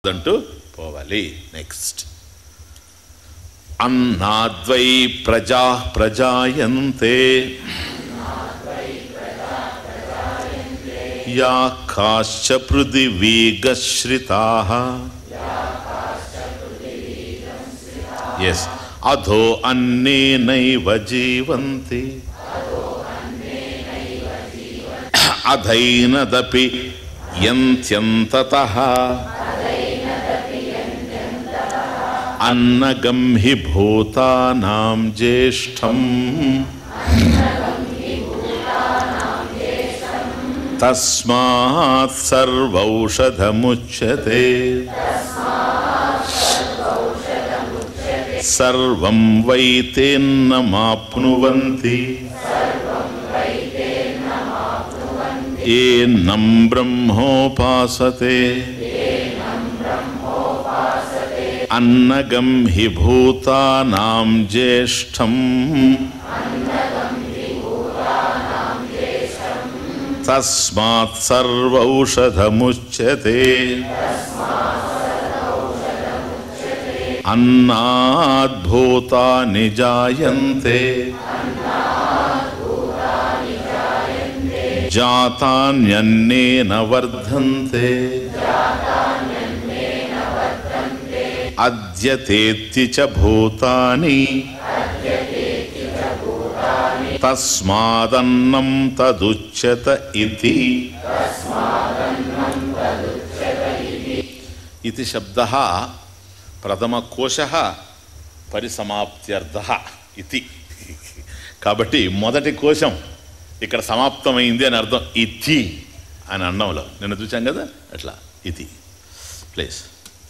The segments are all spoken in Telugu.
అంటూ పోవాలి. నెక్స్ట్ అన్నాద్వై ప్రజా ప్రజాయంతే యా కాశ్చ పృథివీగశ్రితాః yes అధో అన్నేనైవ జీవంతి అధైనదపి యంత్యంతతః అన్నగం హి భూతానాం జ్యేష్ఠం తస్మాత్ సర్వౌషధముచ్యతే సర్వం వై తేన్నమాప్నువంతి ఏనం బ్రహ్మోపాసతే అన్నగం హి భూతానాం జ్యేష్ఠం తస్మాత్ సర్వౌషధముచ్యతే అన్నాద్ భూతాని జాయంతే జాతాన్యన్నేన వర్ధంతే అద్యతేత్తి చ భూతాని తస్మాదన్నం తదుచ్యత ఇతి. ఇతి శబ్దః ప్రథమకోశః పరిసమాప్త్యర్థః ఇతి. కాబట్టి మొదటి కోశం ఇక్కడ సమాప్తమైంది అని అర్థం. ఇతి అని అన్నంలో నిన్న చూసాం కదా, అట్లా ఇతి ప్లేస్.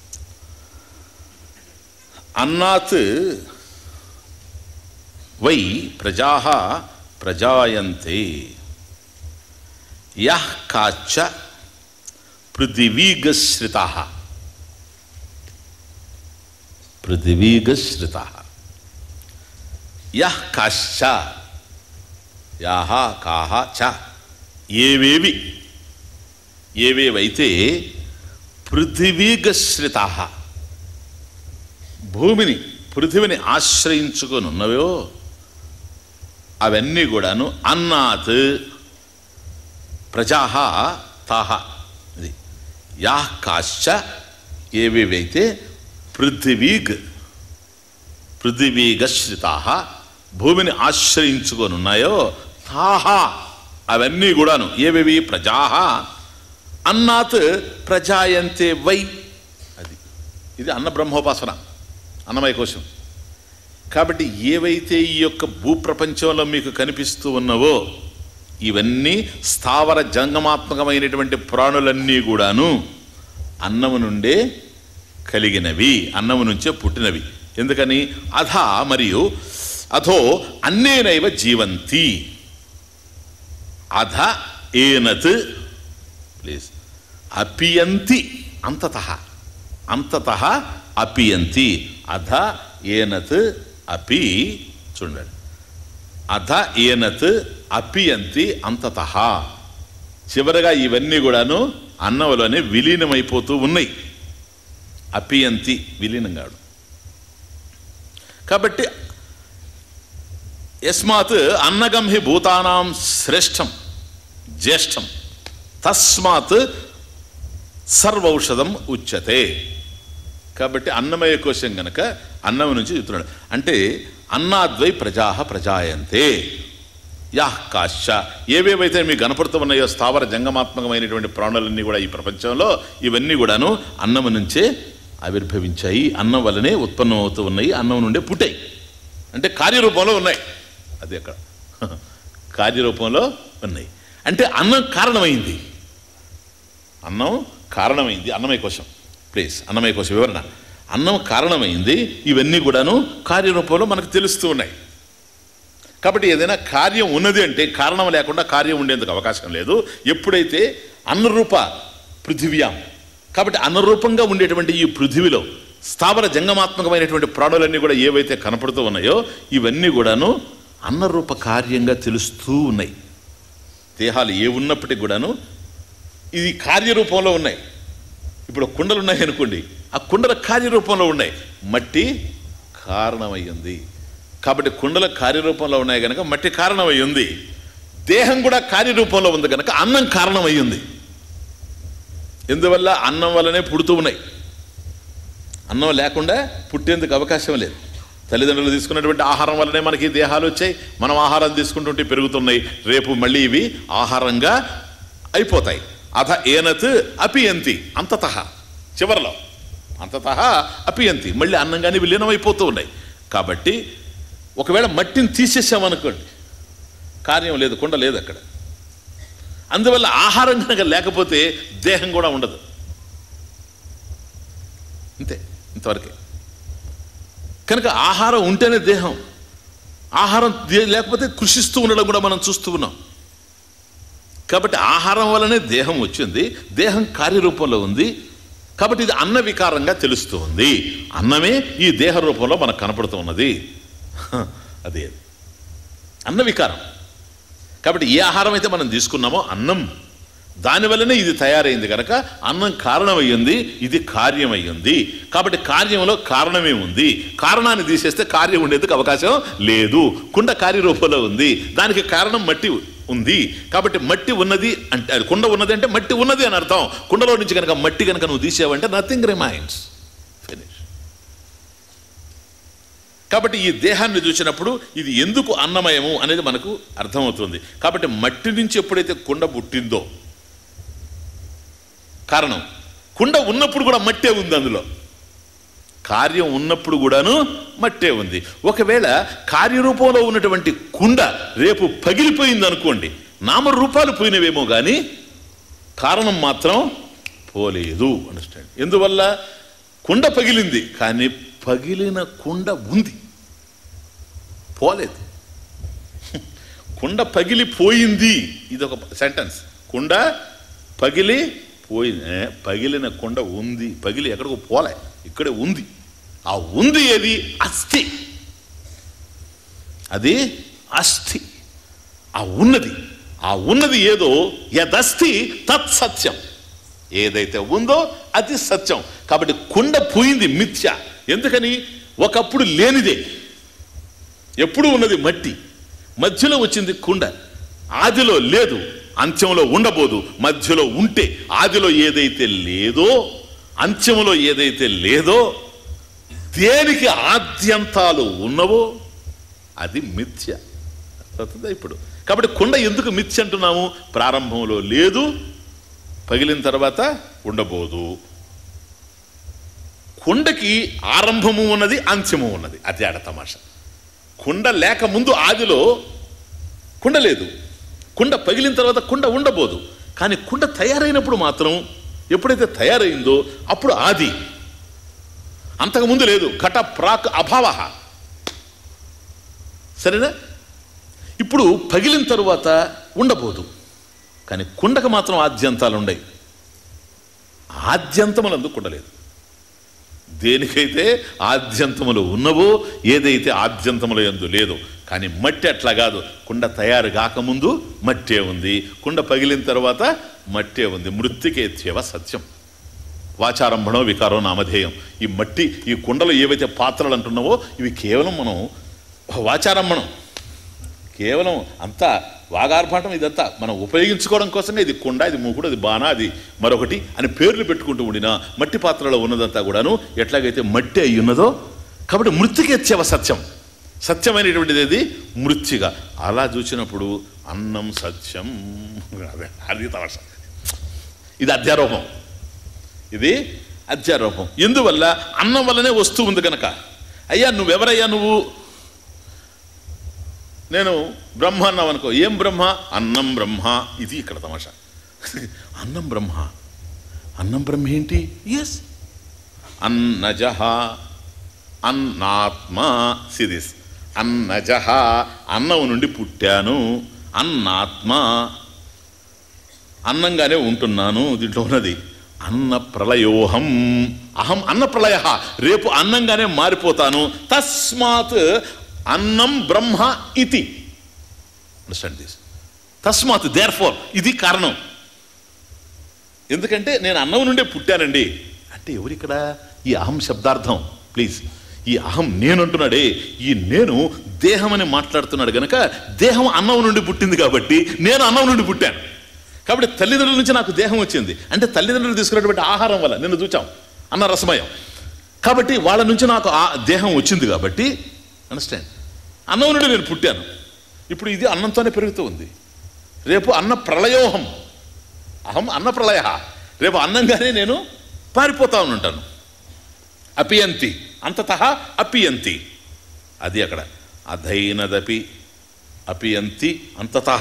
అన్నాత్ వై ప్రజాః ప్రజాయంతే యః కాచ్చ పృథివీగశ్రితాః పృథివీగశ్రితాః యః కాశ్చ యాః కాః చ ఏవేవైతే పృథివీగశ్రితాః పృథివిని ఆశ్రయించుకొని ఉన్నవో అవన్నీ కూడాను అన్నాత్ ప్రజాః తాః ఇది యాః కాశ్చ ఏవేవైతే పృథివీగశ్రితాః భూమిని ఆశ్రయించుకొని ఉన్నాయో తాః అవన్నీ కూడాను ఏవేవి ప్రజాః అన్నాత్ ప్రజాయంతే వై. అది ఇది అన్న బ్రహ్మోపాసన, అన్నమయ కోశం. కాబట్టి ఏవైతే ఈ యొక్క భూప్రపంచంలో మీకు కనిపిస్తూ ఉన్నవో ఇవన్నీ స్థావర జంగమాత్మకమైనటువంటి ప్రాణులన్నీ కూడాను అన్నము నుండే కలిగినవి, అన్నము నుంచే పుట్టినవి. ఎందుకని మరియు అథో అన్నేనైవ జీవంతి. అధ ఏనత్ ప్లీజ్ అపియంతి అంతతః అపియంతి. అధ ఏనత్ అపి చూడండి, అధ ఏనత్ అపియంతి అంతతః. చివరగా ఇవన్నీ కూడాను అన్నంలోనే విలీనమైపోతూ ఉన్నాయి. అపియంతి విలీనంగాడు. కాబట్టి యస్మాత్ అన్నగం హి భూతానాం శ్రేష్టం జ్యేష్ఠం తస్మాత్ సర్వౌషధం ఉచ్యతే. కాబట్టి అన్నమయ కోశం గనక అన్నం నుంచి చెప్తున్నాడు. అంటే అన్నాద్వై ప్రజాః ప్రజాయంతే యాః కాశ్చ ఏవేవైతే మీకు కనపడుతూ ఉన్నాయో స్థావర జంగమాత్మకమైనటువంటి ప్రాణులన్నీ కూడా ఈ ప్రపంచంలో ఇవన్నీ కూడాను అన్నము నుంచే ఆవిర్భవించాయి, అన్నం వల్లనే ఉత్పన్నం అవుతూ ఉన్నాయి, అన్నం నుండే పుట్టాయి. అంటే కార్యరూపంలో ఉన్నాయి. అది అక్కడ కార్యరూపంలో ఉన్నాయి. అంటే అన్నం కారణమైంది, అన్నం కారణమైంది. అన్నమయ కోశం ప్లీజ్, అన్నమయ కోశం వివరణ. అన్నం కారణమైంది, ఇవన్నీ కూడాను కార్యరూపంలో మనకు తెలుస్తూ ఉన్నాయి. కాబట్టి ఏదైనా కార్యం ఉన్నది అంటే కారణం లేకుండా కార్యం ఉండేందుకు అవకాశం లేదు. ఎప్పుడైతే అన్నరూప పృథివ్యాం, కాబట్టి అన్నరూపంగా ఉండేటువంటి ఈ పృథివిలో స్థావర జంగమాత్మకమైనటువంటి ప్రాణులన్నీ కూడా ఏవైతే కనపడుతూ ఉన్నాయో ఇవన్నీ కూడాను అన్నరూప కార్యంగా తెలుస్తూ ఉన్నాయి. దేహాలు ఏ ఉన్నప్పటికీ కూడాను ఇది కార్యరూపంలో ఉన్నాయి. ఇప్పుడు కుండలు ఉన్నాయి అనుకోండి, ఆ కుండల కార్యరూపంలో ఉన్నాయి, మట్టి కారణమయ్యింది. కాబట్టి కుండల కార్యరూపంలో ఉన్నాయి కనుక మట్టి కారణమయ్యింది. దేహం కూడా కార్యరూపంలో ఉంది కనుక అన్నం కారణమయ్యింది. ఎందువల్ల? అన్నం వల్లనే పుడుతూ ఉన్నాయి. అన్నం లేకుండా పుట్టేందుకు అవకాశం లేదు. తల్లిదండ్రులు తీసుకున్నటువంటి ఆహారం వల్లనే మనకి దేహాలు వచ్చాయి. మనం ఆహారం తీసుకుంటుంటే పెరుగుతున్నాయి. రేపు మళ్ళీ ఇవి ఆహారంగా అయిపోతాయి. అథ ఏనత్ అపియంతి, అంతతః చివరిలో అంతతః అపియంతి, మళ్ళీ అన్నంగానే విలీనమైపోతూ ఉన్నాయి. కాబట్టి ఒకవేళ మట్టిని తీసేసామనుకోండి, కార్యం లేదు, కుండ లేదు అక్కడ. అందువల్ల ఆహారం కనుక లేకపోతే దేహం కూడా ఉండదు. అంతే, ఇంతవరకే. కనుక ఆహారం ఉంటేనే దేహం. ఆహారం లేకపోతే కృషిస్తూ ఉండడం కూడా మనం చూస్తూ ఉన్నాం. కాబట్టి ఆహారం వల్లనే దేహం వచ్చింది, దేహం కార్యరూపంలో ఉంది. కాబట్టి ఇది అన్న వికారంగా తెలుస్తూ ఉంది. అన్నమే ఈ దేహ రూపంలో మనకు కనపడుతూ ఉన్నది. అదే అన్న వికారం. కాబట్టి ఏ ఆహారం అయితే మనం తీసుకున్నామో అన్నం, దానివల్లనే ఇది తయారైంది కనుక అన్నం కారణమయ్యింది, ఇది కార్యమయ్యింది. కాబట్టి కార్యంలో కారణమే ఉంది. కారణాన్ని తీసేస్తే కార్యం ఉండేందుకు అవకాశం లేదు. కుండ కార్యరూపంలో ఉంది, దానికి కారణం మట్టి ఉంది. కాబట్టి మట్టి ఉన్నది అంటే, కుండ ఉన్నది అంటే మట్టి ఉన్నది అని అర్థం. కుండలో నుంచి కనుక మట్టి కనుక నువ్వు తీసావంటే నథింగ్ రిమైన్స్, ఫినిష్. కాబట్టి ఈ దేహాన్ని చూసినప్పుడు ఇది ఎందుకు అన్నమయము అనేది మనకు అర్థమవుతుంది. కాబట్టి మట్టి నుంచి ఎప్పుడైతే కుండ పుట్టిందో, కారణం కుండ ఉన్నప్పుడు కూడా మట్టే ఉంది, అందులో కార్యం ఉన్నప్పుడు కూడాను మట్టే ఉంది. ఒకవేళ కార్యరూపంలో ఉన్నటువంటి కుండ రేపు పగిలిపోయింది అనుకోండి, నామరూపాలు పోయినవేమో కానీ కారణం మాత్రం పోలేదు. అండర్స్టాండ్? ఎందువల్ల? కుండ పగిలింది కానీ పగిలిన కుండ ఉంది, పోలేదు. కుండ పగిలిపోయింది, ఇది ఒక సెంటెన్స్. కుండ పగిలిపోయింది, పగిలిన కుండ ఉంది. పగిలి ఎక్కడికో పోలే, ఇక్కడే ఉంది. ఆ ఉంది ఏది? అస్థి. అది అస్థి. ఆ ఉన్నది ఏదో యదస్థి తత్సత్యం. ఏదైతే ఉందో అది సత్యం. కాబట్టి కుండ పోయింది మిథ్య. ఎందుకని? ఒకప్పుడు లేనిదే, ఎప్పుడు ఉన్నది మట్టి, మధ్యలో వచ్చింది కుండ. ఆదిలో లేదు, అంత్యంలో ఉండబోదు. మధ్యలో ఉంటే ఆదిలో ఏదైతే లేదో, అంత్యంలో ఏదైతే లేదో, దేనికి ఆద్యంతాలు ఉన్నవో అది మిథ్య. అవుతుందా ఇప్పుడు? కాబట్టి కుండ ఎందుకు మిథ్య అంటున్నాము? ప్రారంభంలో లేదు, పగిలిన తర్వాత ఉండబోదు. కుండకి ఆరంభము ఉన్నది, అంత్యము ఉన్నది. అది ఆడ తమాషా. కుండ లేక ముందు ఆదిలో కుండ లేదు, కుండ పగిలిన తర్వాత కుండ ఉండబోదు. కానీ కుండ తయారైనప్పుడు మాత్రం, ఎప్పుడైతే తయారైందో అప్పుడు ఆది. అంతకుముందు లేదు. ఘట ప్రాక్ అభావ. సరేనా? ఇప్పుడు పగిలిన తరువాత ఉండబోదు. కానీ కుండకు మాత్రం ఆద్యంతాలు ఉన్నాయి. ఆద్యంతములందు కుండ లేదు. దేనికైతే ఆద్యంతములు ఉన్నవో, ఏదైతే ఆద్యంతముల యందు లేదు. కానీ మట్టి అట్లా కాదు. కుండ తయారు కాకముందు మట్టే ఉంది, కుండ పగిలిన తర్వాత మట్టే ఉంది. మృత్తికేత్యవ సత్యం. వాచారంభణో వికారో నామధేయం. ఈ మట్టి, ఈ కుండలు ఏవైతే పాత్రలు అంటున్నావో ఇవి కేవలం మనం వాచారంభణం, కేవలం అంతా వాగార్భాటం. ఇదంతా మనం ఉపయోగించుకోవడం కోసమే. ఇది కుండ, ఇది మూకుడు, అది బాణ, అది మరొకటి అని పేర్లు పెట్టుకుంటూ ఉండినా మట్టి పాత్రలో ఉన్నదంతా కూడాను ఎట్లాగైతే మట్టి అయి ఉన్నదో. కాబట్టి మృత్తికేత్యవ సత్యం. సత్యమైనటువంటిది అది మృత్తిగా. అలా చూసినప్పుడు అన్నం సత్యం. అది తమాష. ఇది అధ్యారోపం. ఇది అధ్యారోపం. ఎందువల్ల? అన్నం వల్లనే వస్తూ ఉంది కనుక. అయ్యా నువ్వెవరయ్యా? నువ్వు నేను బ్రహ్మ అన్నావు అనుకో. ఏం బ్రహ్మ? అన్నం బ్రహ్మ. ఇది ఇక్కడ తమాషా. అన్నం బ్రహ్మ. అన్నం బ్రహ్మ ఏంటి? ఎస్, అన్నజహ అన్నాత్మ. సిదిస్ అన్నజహ, అన్నం నుండి పుట్టాను. అన్నాత్మ, అన్నంగానే ఉంటున్నాను. దీంట్లో ఉన్నది అన్న ప్రళయోహం. అహం అన్న ప్రళయ. రేపు అన్నంగానే మారిపోతాను. తస్మాత్ అన్నం బ్రహ్మ ఇతి. Understand this? తస్మాత్, దేర్ ఫోర్, ఇది కారణం. ఎందుకంటే నేను అన్నం నుండే పుట్టానండి. అంటే ఎవరిక్కడ ఈ అహం శబ్దార్థం? ప్లీజ్, ఈ అహం నేను అంటున్నాడే, ఈ నేను దేహం అని మాట్లాడుతున్నాడు గనక దేహం అన్నం నుండి పుట్టింది కాబట్టి నేను అన్నం నుండి పుట్టాను. కాబట్టి తల్లిదండ్రుల నుంచి నాకు దేహం వచ్చింది అంటే తల్లిదండ్రులు తీసుకున్నటువంటి ఆహారం వల్ల నిన్ను చూచాం అన్న రసమయం. కాబట్టి వాళ్ళ నుంచి నాకు ఆ దేహం వచ్చింది కాబట్టి అండర్స్టాండ్, అన్నం నుండి నేను పుట్టాను. ఇప్పుడు ఇది అన్నంతోనే పెరుగుతూ ఉంది. రేపు అన్న ప్రళయోహం, అహం అన్న ప్రళయ, రేపు అన్నంగానే నేను పారిపోతా ఉంటాను. అపియంతి అంతతః అపియంతి, అది అక్కడ అధైనదపి అపియంతి అంతతః,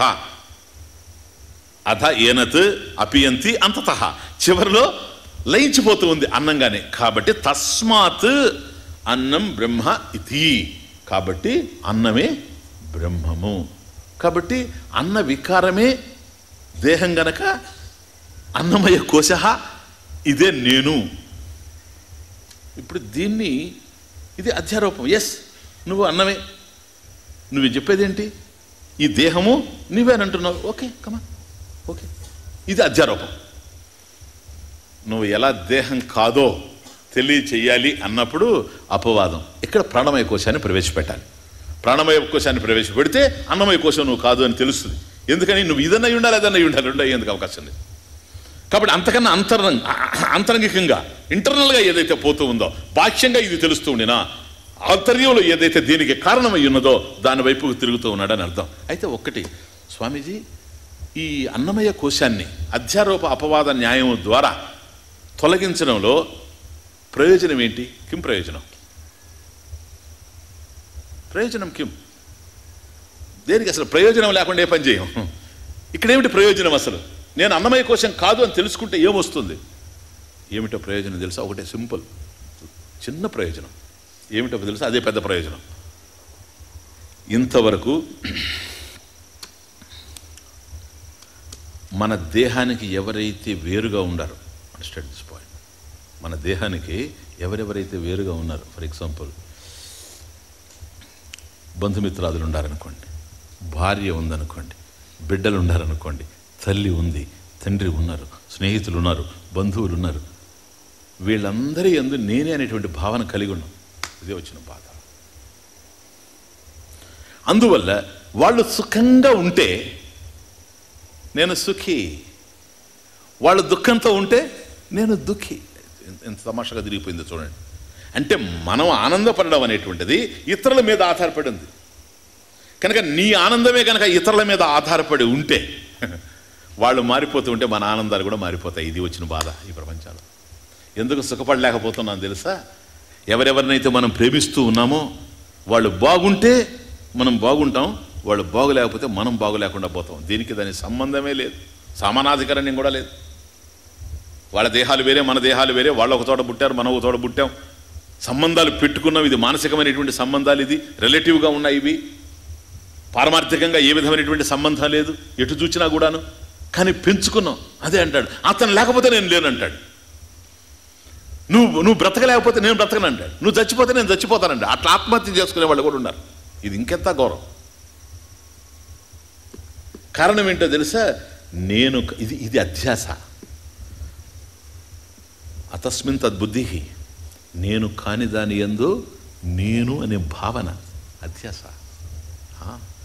అధ ఏనత్ అపియంతి అంతతః, చివరిలో లయించిపోతూ ఉంది అన్నంగానే. కాబట్టి తస్మాత్ అన్నం బ్రహ్మ ఇతి, కాబట్టి అన్నమే బ్రహ్మము. కాబట్టి అన్న వికారమే దేహం గనక అన్నమయ కోశ ఇదే నేను. ఇప్పుడు దీన్ని ఇది అధ్యారోపం. ఎస్, నువ్వు అన్నమే, నువ్వు చెప్పేదేంటి, ఈ దేహము నువ్వేనంటున్నావు. ఓకే కమా, ఓకే, ఇది అధ్యారోపం. నువ్వు ఎలా దేహం కాదో తెలియచేయాలి అన్నప్పుడు అపవాదం. ఇక్కడ ప్రాణమయ కోశాన్ని ప్రవేశపెట్టాలి. ప్రాణమయ కోశాన్ని ప్రవేశపెడితే అన్నమయ కోశం నువ్వు కాదు అని తెలుస్తుంది. ఎందుకని నువ్వు ఇదన్నై ఉండాలి అదన్నై ఉండాలి, రెండు అయ్యేందుకు అవకాశం లేదు. కాబట్టి అంతకన్నా అంతరంగికంగా ఇంటర్నల్గా ఏదైతే పోతూ ఉందో, బాహ్యంగా ఇది తెలుస్తూ ఉండినా ఆంతర్యంలో ఏదైతే దీనికి కారణమై ఉన్నదో దాని వైపుకు తిరుగుతూ ఉన్నాడని అర్థం. అయితే ఒక్కటి స్వామీజీ, ఈ అన్నమయ కోశాన్ని అధ్యారోప అపవాద న్యాయం ద్వారా తొలగించడంలో ప్రయోజనం ఏంటి? కిం ప్రయోజనం? ప్రయోజనం కిం? దేనికి అసలు ప్రయోజనం లేకుండా ఏ పని చేయం. ఇక్కడేమిటి ప్రయోజనం అసలు? నేను అన్నమయ కోశం కాదు అని తెలుసుకుంటే ఏమొస్తుంది? ఏమిటో ప్రయోజనం తెలుసా? ఒకటే సింపుల్ చిన్న ప్రయోజనం. ఏమిటో తెలుసా? అదే పెద్ద ప్రయోజనం. ఇంతవరకు మన దేహానికి ఎవరైతే వేరుగా ఉండారో, అండర్స్టాండ్ దిస్ పాయింట్, మన దేహానికి ఎవరెవరైతే వేరుగా ఉన్నారు, ఫర్ ఎగ్జాంపుల్ బంధుమిత్రాదులు ఉండారనుకోండి, భార్య ఉందనుకోండి, బిడ్డలు ఉన్నారనుకోండి, తల్లి ఉంది, తండ్రి ఉన్నారు, స్నేహితులు ఉన్నారు, బంధువులు ఉన్నారు, వీళ్ళందరి యందు నేనే అనేటువంటి భావన కలిగి ఉన్నాం. ఇదే వచ్చిన బాధ. అందువల్ల వాళ్ళు సుఖంగా ఉంటే నేను సుఖీ, వాళ్ళు దుఃఖంతో ఉంటే నేను దుఃఖీ. ఎంత తమాషాగా తిరిగిపోయిందో చూడండి. అంటే మనం ఆనందపడడం అనేటువంటిది ఇతరుల మీద ఆధారపడి ఉంది కనుక నీ ఆనందమే కనుక ఇతరుల మీద ఆధారపడి ఉంటే వాళ్ళు మారిపోతూ ఉంటే మన ఆనందాలు కూడా మారిపోతాయి. ఇది వచ్చిన బాధ ఈ ప్రపంచంలో. ఎందుకు సుఖపడలేకపోతున్నాను తెలుసా? ఎవరెవరినైతే మనం ప్రేమిస్తూ ఉన్నామో వాళ్ళు బాగుంటే మనం బాగుంటాం, వాళ్ళు బాగులేకపోతే మనం బాగులేకుండా పోతాం. దీనికి దానికి సంబంధమే లేదు, సమానాధికారణ్యం కూడా లేదు. వాళ్ళ దేహాలు వేరే, మన దేహాలు వేరే, వాళ్ళు ఒక చోట పుట్టారు, మనం ఒక చోట పుట్టాం, సంబంధాలు పెట్టుకున్నాం. ఇది మానసికమైనటువంటి సంబంధాలు, ఇది రిలేటివ్గా ఉన్నాయి, ఇవి పారమార్థికంగా ఏ విధమైనటువంటి సంబంధం లేదు ఎటు చూచినా కూడాను, కానీ పెంచుకున్నాం. అదే అంటాడు, అతను లేకపోతే నేను లేనంటాడు, నువ్వు బ్రతకలేకపోతే నేను బ్రతకను అంటాడు, నువ్వు చచ్చిపోతే నేను చచ్చిపోతానంటాడు. అట్లా ఆత్మహత్య చేసుకునే వాళ్ళు కూడా ఉన్నారు. ఇది ఇంకెంత గౌరవం. కారణం ఏంటో తెలుసా? నేను ఇది అధ్యాస. అతస్మిన్ తద్బుద్ధి, నేను కాని దాని యందు నేను అనే భావన, అధ్యాస.